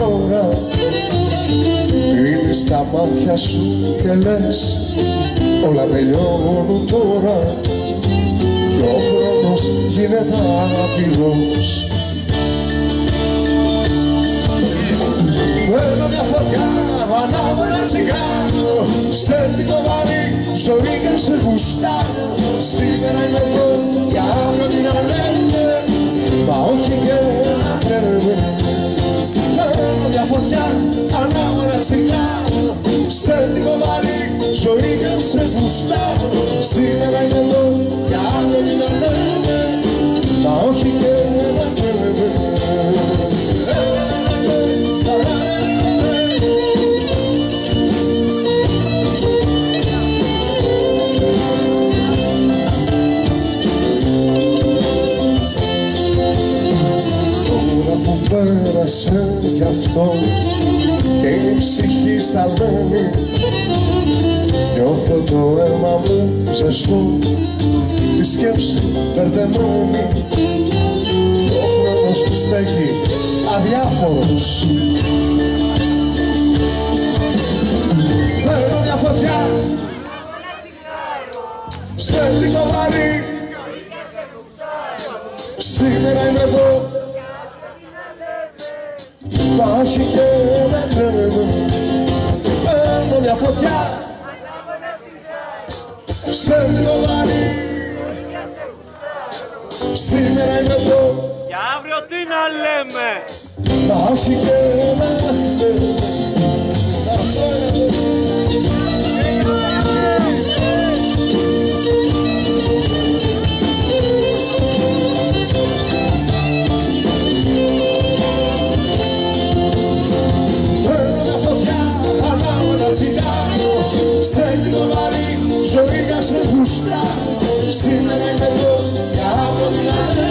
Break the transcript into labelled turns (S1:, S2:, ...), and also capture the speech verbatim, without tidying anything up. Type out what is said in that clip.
S1: ώρα. Κλείνεις τα μάτια σου και λες όλα τελειώνουν τώρα κι ο χρόνος γίνεται άπειρος. Παίρνω μια φωτιά, ανάβω ένα τσιγάρο, σέντικο βαρύ, ζωή και σε γουστάρω. Σήμερα είμαι εδώ για αύριο τι να λέμε, μα όχι και να τρέμε. Παίρνω μια φωτιά, ανάβω ένα τσιγάρο, σέντικο βαρύ, ζωή και σε γουστάρω. Σήμερα είμαι εδώ για αύριο τι να λέμε, μα όχι και να τρέμε. Πέρασε κι αυτό και είναι η ψυχή σταλμένη. Νιώθω το αίμα μου ζεστό, τη σκέψη μπερδεμένη κι ο χρόνος στέκει αδιάφορος. Φέρνω μια φωτιά, σέντικο βαρύ, σήμερα είμαι εδώ, μα όχι και να τρέμε. Παίρνω μια φωτιά, σέντικο βαρύ, σήμερα είμαι εδώ,
S2: για αύριο τι να λέμε,
S1: μα όχι και να τρέμε. Σέντικο βαρύ, ζωή να σε γουστάρω. Σήμερα είμαι εδώ για αύριο τι να λέμε.